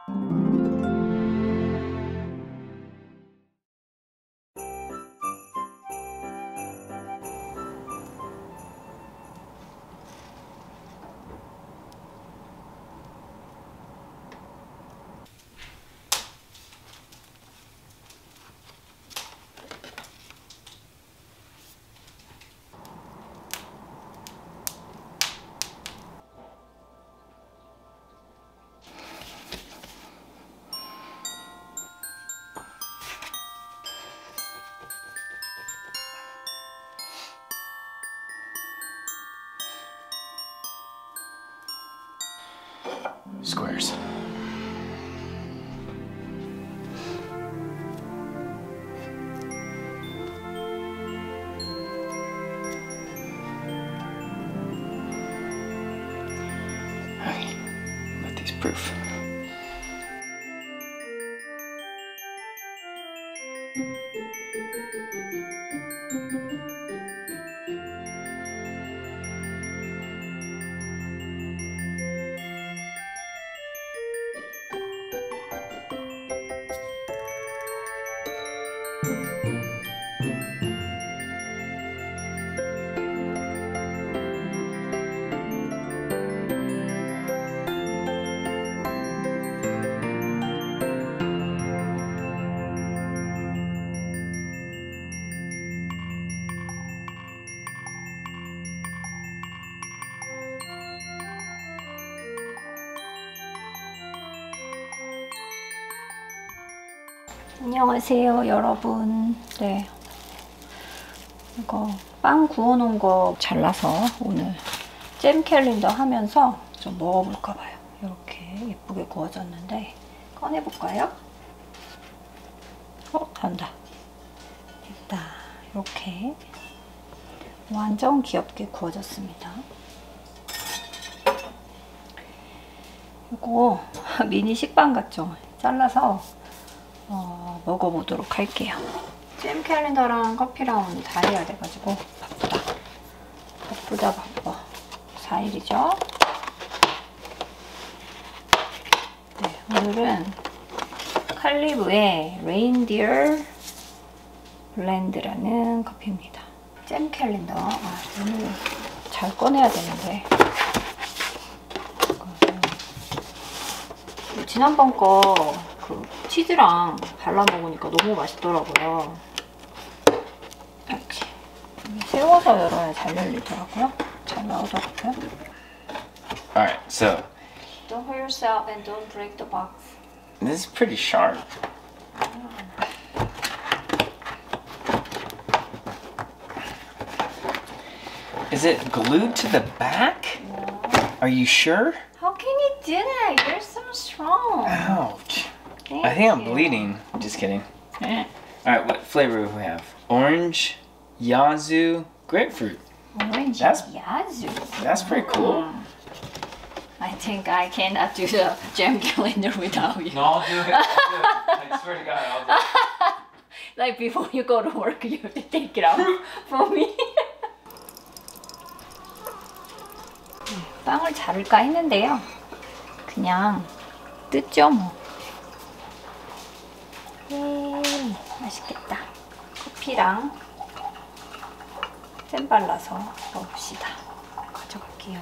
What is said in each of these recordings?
Squares. Alright, let these proof. 안녕하세요 여러분. 네, 이거 빵 구워놓은 거 잘라서 오늘 잼 캘린더 하면서 좀 먹어볼까봐요. 이렇게 예쁘게 구워졌는데 꺼내볼까요? 단다. 됐다. 이렇게 완전 귀엽게 구워졌습니다. 이거 미니 식빵 같죠? 잘라서 먹어보도록 할게요. 잼 캘린더랑 커피랑 오늘 다 해야 돼가지고 바빠 4일이죠. 네, 오늘은 칼리브의 레인디어 블렌드라는 커피입니다. 잼 캘린더. 오늘 잘 꺼내야 되는데 지난번 거 그 치즈랑 발라 먹으니까 너무 맛있더라고요. 이렇게 세워서 열어야 잘 열리더라고요. 잘 나오더라고요. Alright, so Don't hurt yourself and don't break the box. this is pretty sharp. Is it glued to the back? No. Are you sure? How can you do that? You're so strong. Ouch. Thank I think I'm you. bleeding. Just kidding. Alright, what flavor do we have? Orange, Yazoo, grapefruit. Orange That's- Yazoo. That's pretty cool. I think I cannot do the jam calendar without you. No, I'll do it. I swear to God, I'll do it. Like before you go to work, you have to take it out for me. 빵을 자를까 했는데요. 그냥 뜯죠 뭐. 맛있겠다. 커피랑 잼 발라서 먹읍시다. 가져갈게요.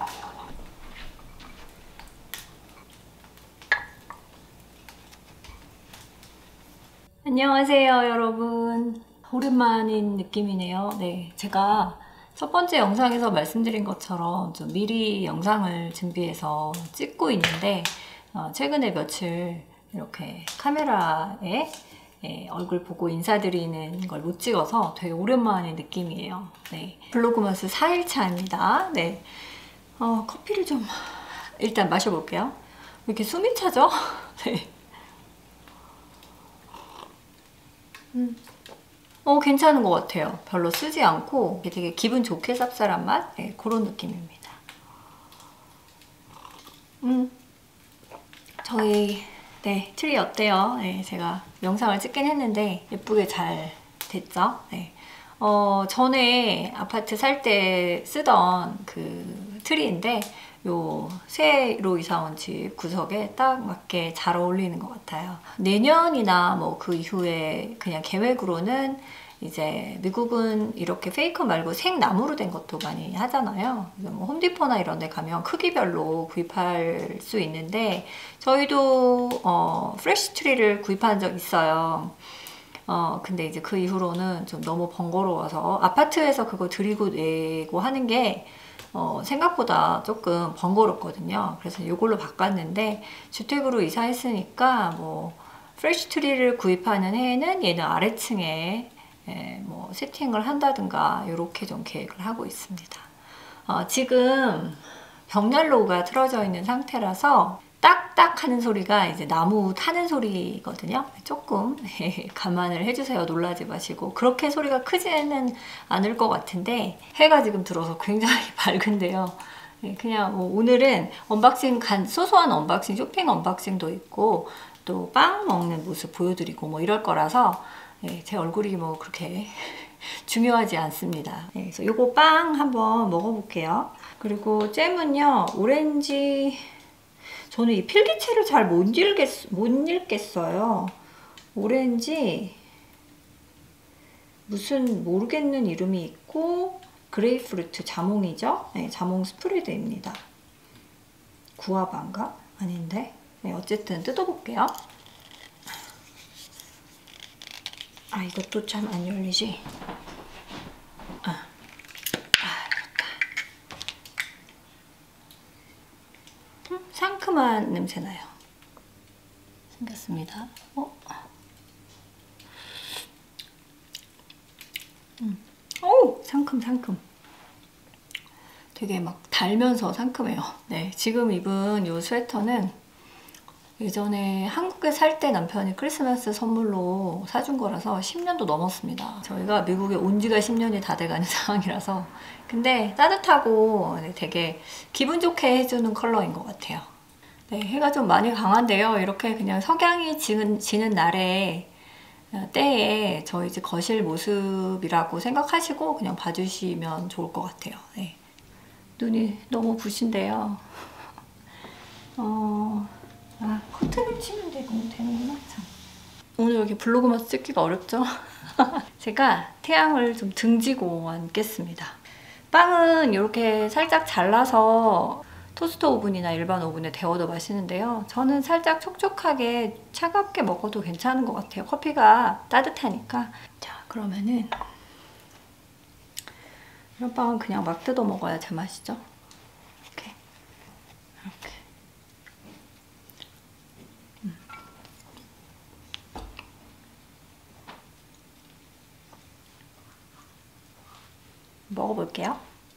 안녕하세요 여러분. 오랜만인 느낌이네요. 네, 제가 첫 번째 영상에서 말씀드린 것처럼 좀 미리 영상을 준비해서 찍고 있는데 최근에 며칠 이렇게 카메라에 얼굴 보고 인사드리는 걸 못 찍어서 되게 오랜만의 느낌이에요. 네, 블로그머스 4일차입니다. 네, 커피를 좀 일단 마셔볼게요. 왜 이렇게 숨이 차죠? 네. 괜찮은 것 같아요. 별로 쓰지 않고 되게 기분 좋게 쌉쌀한 맛? 네, 그런 느낌입니다. 저희 트리 어때요? 네, 제가 영상을 찍긴 했는데 예쁘게 잘 됐죠? 네. 전에 아파트 살 때 쓰던 그 트리인데 요 새로 이사 온 집 구석에 딱 맞게 잘 어울리는 것 같아요. 내년이나 뭐 그 이후에 그냥 계획으로는 이제 미국은 이렇게 페이커 말고 생나무로 된 것도 많이 하잖아요. 뭐 홈디포나 이런 데 가면 크기별로 구입할 수 있는데 저희도 프레쉬 트리를 구입한 적 있어요. 근데 이제 그 이후로는 좀 너무 번거로워서 아파트에서 그거 들이고 내고 하는 게 생각보다 조금 번거롭거든요. 그래서 이걸로 바꿨는데 주택으로 이사했으니까 뭐 프레쉬 트리를 구입하는 해에는 얘는 아래층에 뭐 세팅을 한다든가 이렇게 좀 계획을 하고 있습니다. 지금 벽난로가 틀어져 있는 상태라서 딱딱 하는 소리가 이제 나무 타는 소리거든요. 조금 감안을 해주세요. 놀라지 마시고. 그렇게 소리가 크지는 않을 것 같은데 해가 지금 들어서 굉장히 밝은데요. 그냥 뭐 오늘은 언박싱 소소한 언박싱, 쇼핑 언박싱도 있고 또 빵 먹는 모습 보여드리고 뭐 이럴 거라서 제 얼굴이 뭐 그렇게 중요하지 않습니다. 그래서 요거 빵 한번 먹어볼게요. 그리고 잼은요, 오렌지. 저는 이 필기체를 잘 못 읽겠어요. 오렌지 무슨 모르겠는 이름이 있고 그레이프루트 자몽이죠. 네, 자몽 스프레드입니다. 구아바인가? 아닌데. 네, 어쨌든 뜯어볼게요. 이것도 참 안 열리지. 상큼한 냄새 나요. 생겼습니다. 오, 상큼. 되게 막 달면서 상큼해요. 네, 지금 입은 이 스웨터는 예전에 한국에 살 때 남편이 크리스마스 선물로 사준 거라서 10년도 넘었습니다. 저희가 미국에 온 지가 10년이 다 돼가는 상황이라서. 근데 따뜻하고 되게 기분 좋게 해주는 컬러인 것 같아요. 네, 해가 좀 많이 강한데요. 이렇게 그냥 석양이 지는 날에 때에 저희 집 거실 모습이라고 생각하시고 그냥 봐주시면 좋을 것 같아요. 네. 눈이 너무 부신데요. 커튼을 치면 되는구나. 참. 오늘 여기 블로그만 찍기가 어렵죠? 제가 태양을 좀 등지고 앉겠습니다. 빵은 이렇게 살짝 잘라서 토스터 오븐이나 일반 오븐에 데워도 맛있는데요. 저는 살짝 촉촉하게 차갑게 먹어도 괜찮은 것 같아요. 커피가 따뜻하니까. 자, 그러면은 이런 빵은 그냥 막 뜯어 먹어야 제맛이죠. 이렇게. 먹어볼게요.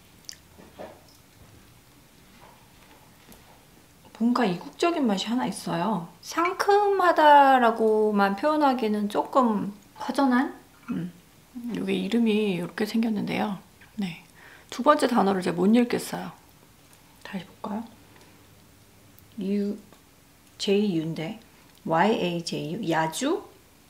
뭔가 이국적인 맛이 하나 있어요. 상큼하다라고만 표현하기는 조금 허전한? 이게 이름이 이렇게 생겼는데요. 네, 두 번째 단어를 제가 못 읽겠어요. 다시 볼까요? J-U인데 Y-A-J-U? 야주?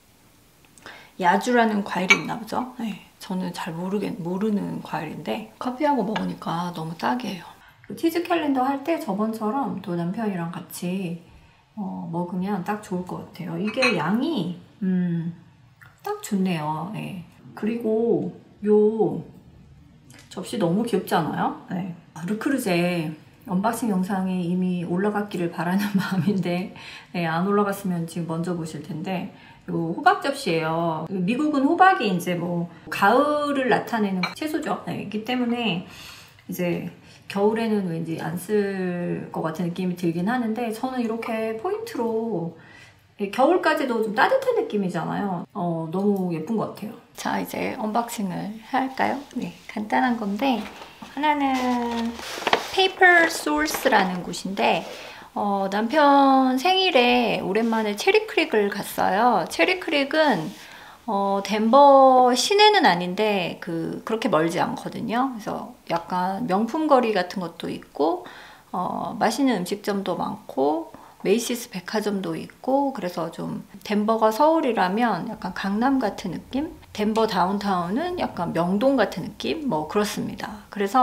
야주라는 과일이 있나 보죠? 네, 저는 잘 모르는 과일인데 커피하고 먹으니까 너무 딱이에요. 치즈 캘린더 할 때 저번처럼 또 남편이랑 같이 먹으면 딱 좋을 것 같아요. 이게 양이 딱 좋네요. 네. 그리고 요 접시 너무 귀엽지 않아요? 네. 르크르제 언박싱 영상이 이미 올라갔기를 바라는 마음인데 네, 안 올라갔으면 지금 먼저 보실 텐데 요 호박 접시예요. 미국은 호박이 이제 뭐 가을을 나타내는 채소죠. 네, 그렇기 때문에 이제 겨울에는 왠지 안 쓸 것 같은 느낌이 들긴 하는데 저는 이렇게 포인트로 겨울까지도 좀 따뜻한 느낌이잖아요. 너무 예쁜 것 같아요. 자, 이제 언박싱을 할까요? 네, 간단한 건데 하나는 페이퍼 소스라는 곳인데 남편 생일에 오랜만에 체리크릭을 갔어요. 체리크릭은 덴버 시내는 아닌데 그렇게 멀지 않거든요. 그래서 약간 명품 거리 같은 것도 있고 맛있는 음식점도 많고 메이시스 백화점도 있고 그래서 좀 덴버가 서울이라면 약간 강남 같은 느낌? 덴버 다운타운은 약간 명동 같은 느낌? 뭐 그렇습니다. 그래서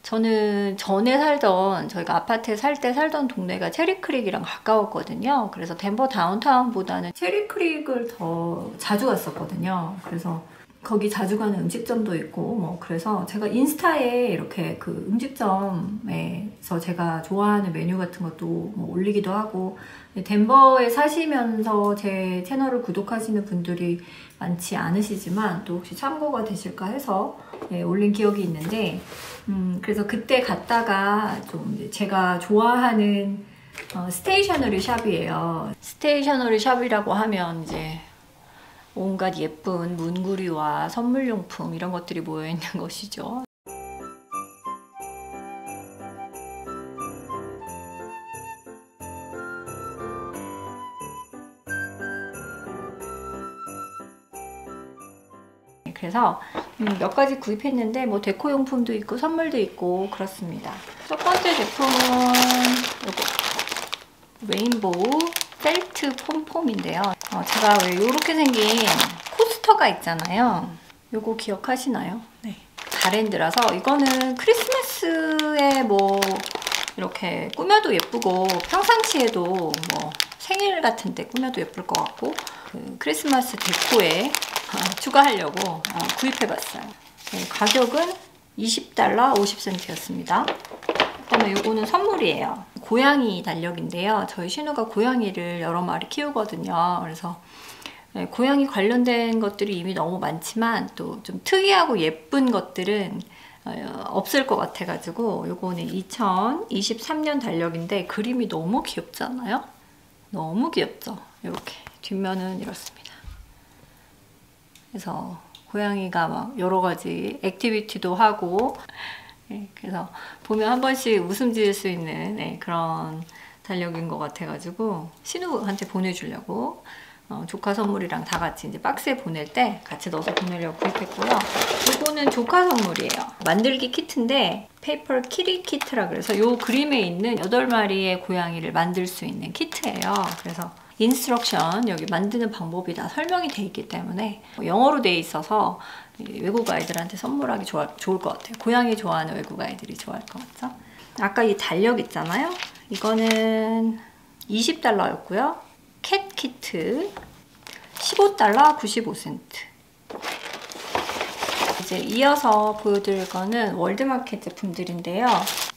저는 전에 살던, 저희가 아파트에 살 때 살던 동네가 체리크릭이랑 가까웠거든요. 그래서 덴버 다운타운보다는 체리크릭을 더 자주 갔었거든요. 그래서 거기 자주 가는 음식점도 있고, 뭐, 그래서 제가 인스타에 이렇게 그 음식점에서 제가 좋아하는 메뉴 같은 것도 뭐 올리기도 하고, 덴버에 사시면서 제 채널을 구독하시는 분들이 많지 않으시지만 또 혹시 참고가 되실까 해서 올린 기억이 있는데, 그래서 그때 갔다가 좀 이제 제가 좋아하는 스테이셔너리 샵이에요. 스테이셔너리 샵이라고 하면 이제 온갖 예쁜 문구류와 선물용품 이런 것들이 모여있는 것이죠. 그래서 몇 가지 구입했는데 뭐 데코용품도 있고 선물도 있고 그렇습니다. 첫 번째 제품은 이거 레인보우 펠트 폼폼인데요. 제가 왜 이렇게 생긴 코스터가 있잖아요. 요거 기억하시나요? 네. 가랜드라서 이거는 크리스마스에 뭐 이렇게 꾸며도 예쁘고 평상시에도 뭐 생일 같은 때 꾸며도 예쁠 것 같고 그 크리스마스 데코에 추가하려고 구입해봤어요. 네, 가격은 $20 50센트였습니다. 그다음에 이거는 선물이에요. 고양이 달력인데요. 저희 신우가 고양이를 여러 마리 키우거든요. 그래서 네, 고양이 관련된 것들이 이미 너무 많지만 또 좀 특이하고 예쁜 것들은 없을 것 같아가지고 이거는 2023년 달력인데 그림이 너무 귀엽지 않아요? 너무 귀엽죠? 이렇게 뒷면은 이렇습니다. 그래서 고양이가 막 여러 가지 액티비티도 하고 네, 그래서 보면 한 번씩 웃음 지을 수 있는 네, 그런 달력인 것 같아가지고 신우한테 보내주려고 조카 선물이랑 다 같이 이제 박스에 보낼 때 같이 넣어서 보내려고 구입했고요. 이거는 조카 선물이에요. 만들기 키트인데 페이퍼 키리 키트라 그래서 요 그림에 있는 8마리의 고양이를 만들 수 있는 키트예요. 그래서 인스트럭션 여기 만드는 방법이 다 설명이 돼 있기 때문에 영어로 돼 있어서 외국 아이들한테 선물하기 좋을 것 같아요. 고양이 좋아하는 외국 아이들이 좋아할 것 같죠? 아까 이 달력 있잖아요. 이거는 $20였고요. 캣 키트 $15 95센트. 이제 이어서 보여드릴 거는 월드마켓 제품들인데요.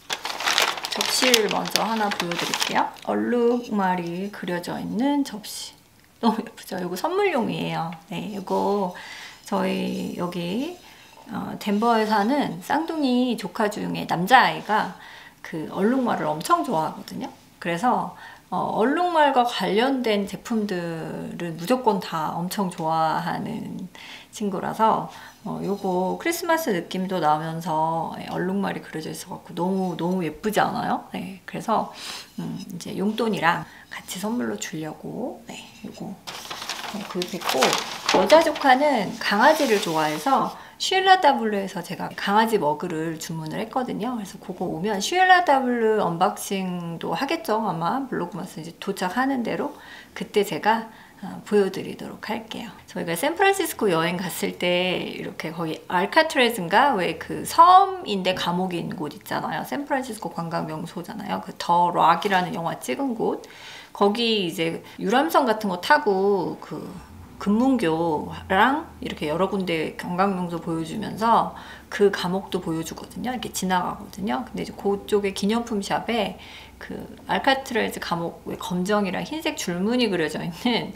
접시를 먼저 하나 보여드릴게요. 얼룩말이 그려져 있는 접시. 너무 예쁘죠? 이거 선물용이에요. 네, 이거 저희 여기 덴버에 사는 쌍둥이 조카 중에 남자아이가 그 얼룩말을 엄청 좋아하거든요. 그래서 얼룩말과 관련된 제품들을 무조건 다 엄청 좋아하는 친구라서 요거 크리스마스 느낌도 나면서 얼룩말이 그려져 있어갖고 너무 예쁘지 않아요? 네, 그래서 이제 용돈이랑 같이 선물로 주려고 네, 요거 구입했고 여자 조카는 강아지를 좋아해서 슈엘라W에서 제가 강아지 머그를 주문을 했거든요. 그래서 그거 오면 슈엘라W 언박싱도 하겠죠. 아마 블로그 메시지 도착하는 대로 그때 제가 보여드리도록 할게요. 저희가 샌프란시스코 여행 갔을 때 이렇게 거기 알카트레즈인가 왜 그 섬인데 감옥인 곳 있잖아요. 샌프란시스코 관광 명소잖아요. 그 더 락이라는 영화 찍은 곳 거기 이제 유람선 같은 거 타고 그 금문교랑 이렇게 여러 군데 관광명소 보여주면서 그 감옥도 보여주거든요. 이렇게 지나가거든요. 근데 이제 그쪽에 기념품 샵에 그 알카트라즈 감옥 검정이랑 흰색 줄무늬 그려져 있는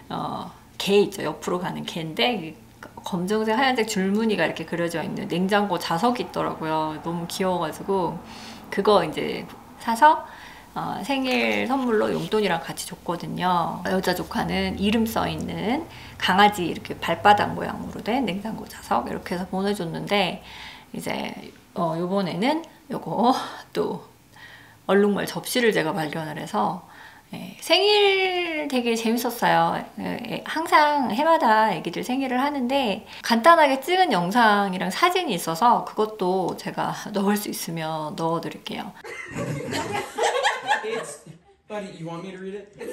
개 있죠. 옆으로 가는 개인데 검정색 하얀색 줄무늬가 이렇게 그려져 있는 냉장고 자석이 있더라고요. 너무 귀여워가지고 그거 이제 사서 생일 선물로 용돈이랑 같이 줬거든요. 여자 조카는 이름 써있는 강아지 이렇게 발바닥 모양으로 된 냉장고 자석 이렇게 해서 보내줬는데 이제 요번에는 요거 또 얼룩말 접시를 제가 발견을 해서 생일 되게 재밌었어요. 항상 해마다 애기들 생일을 하는데 간단하게 찍은 영상이랑 사진이 있어서 그것도 제가 넣을 수 있으면 넣어드릴게요. Buddy, you want me to read it?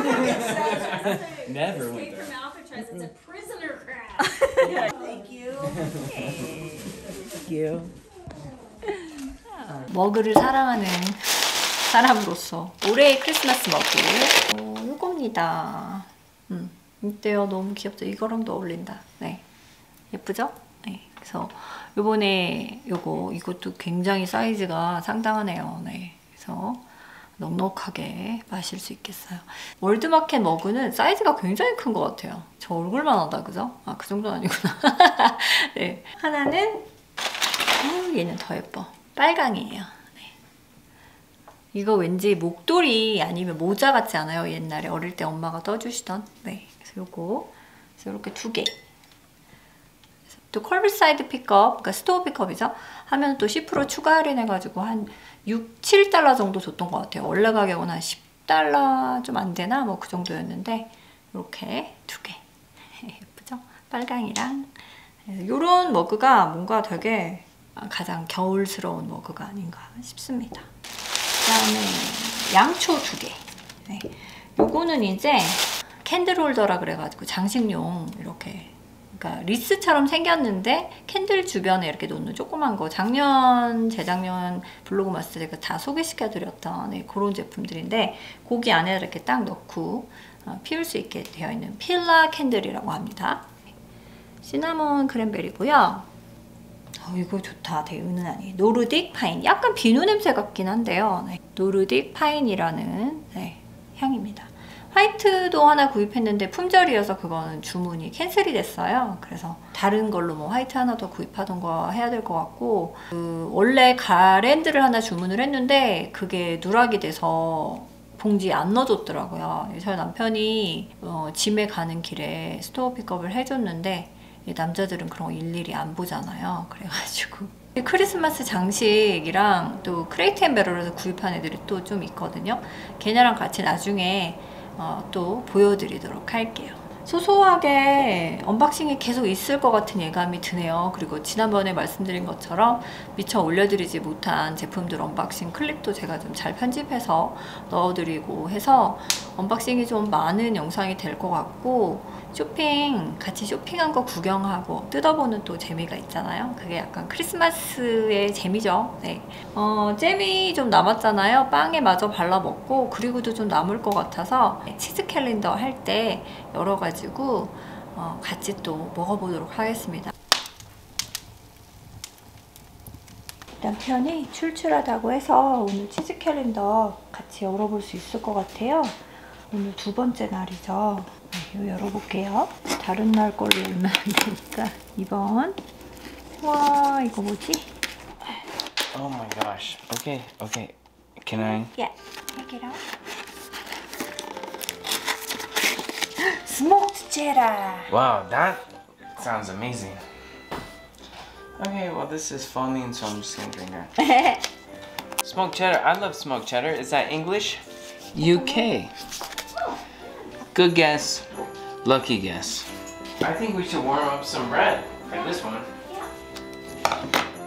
Never Escape went from there. Alcatraz. It's a prisoner crab. Thank you. Thank you. 머그를 사랑하는 사람으로서 올해의 크리스마스 머그 요겁니다. 이때요. 너무 귀엽죠? 이거랑도 어울린다. 네, 예쁘죠? 네, 그래서 요번에 이것도 굉장히 사이즈가 상당하네요. 네, 그래서 넉넉하게 마실 수 있겠어요. 월드마켓 머그는 사이즈가 굉장히 큰 것 같아요. 저 얼굴만 하다, 그죠? 아, 그 정도는 아니구나. 네, 하나는 얘는 더 예뻐. 빨강이에요. 네. 이거 왠지 목도리 아니면 모자 같지 않아요? 옛날에 어릴 때 엄마가 떠주시던. 네, 그래서 요거 그래서 이렇게 2개. 또 컬비사이드 픽업, 그러니까 스토어 픽업이죠. 하면 또 10% 추가 할인해가지고 한 6, 7달러 정도 줬던 것 같아요. 원래 가격은 한 10달러 좀 안 되나? 뭐 그 정도였는데 이렇게 2개. 예쁘죠? 빨강이랑. 이런 머그가 뭔가 되게 가장 겨울스러운 머그가 아닌가 싶습니다. 그 다음에 양초 2개. 네. 요거는 이제 캔들 홀더라 그래가지고 장식용 이렇게, 그러니까 리스처럼 생겼는데 캔들 주변에 이렇게 놓는 조그만 거, 작년, 재작년 블로그 마스터 제가 다 소개시켜드렸던 네, 그런 제품들인데 거기 안에 이렇게 딱 넣고 피울 수 있게 되어 있는 필라 캔들이라고 합니다. 시나몬 크랜베리고요. 이거 좋다. 되게 은은하니. 노르딕 파인. 약간 비누 냄새 같긴 한데요. 네. 노르딕 파인이라는 네, 향입니다. 화이트도 하나 구입했는데 품절이어서 그거는 주문이 캔슬이 됐어요. 그래서 다른 걸로 뭐 화이트 하나 더 구입하던가 해야 될 것 같고, 원래 가랜드를 하나 주문을 했는데 그게 누락이 돼서 봉지에 안 넣어줬더라고요. 저희 남편이 짐에 가는 길에 스토어 픽업을 해줬는데 남자들은 그런 거 일일이 안 보잖아요. 그래가지고 크리스마스 장식이랑 또 크레이트 앤 배럴에서 구입한 애들이 또 좀 있거든요. 걔네랑 같이 나중에 또 보여드리도록 할게요. 소소하게 언박싱이 계속 있을 것 같은 예감이 드네요. 그리고 지난번에 말씀드린 것처럼 미처 올려드리지 못한 제품들 언박싱 클립도 제가 좀 잘 편집해서 넣어드리고 해서 언박싱이 좀 많은 영상이 될 것 같고, 같이 쇼핑한 거 구경하고 뜯어보는 또 재미가 있잖아요. 그게 약간 크리스마스의 재미죠. 네. 잼이 좀 남았잖아요. 빵에 마저 발라 먹고, 그리고도 좀 남을 것 같아서 치즈 캘린더 할 때 열어가지고 같이 또 먹어보도록 하겠습니다. 남편이 출출하다고 해서 오늘 치즈 캘린더 같이 열어볼 수 있을 것 같아요. 오늘 2번째 날이죠. 네, 이거 열어볼게요. 다른 날 걸로 열면 안 되니까 2번. 와, 이거 뭐지? Oh my gosh. Okay, okay. Can I? Yeah, take it out. Smoked cheddar. Wow, that sounds amazing. Okay, well this is foaming, so I'm just gonna drink that. Smoked cheddar. I love smoked cheddar. Is that English? UK. Good guess. Lucky guess. I think we should warm up some bread for this one.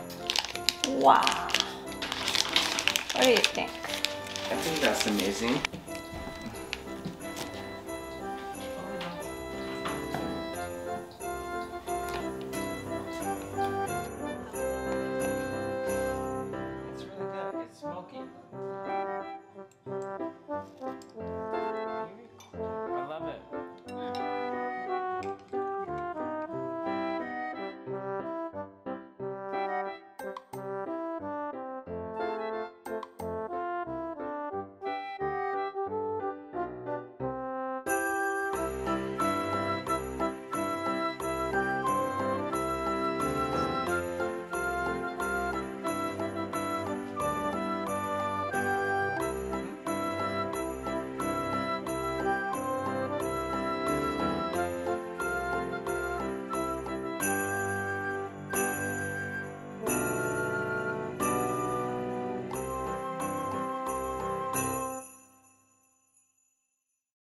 Wow. What do you think? I think that's amazing.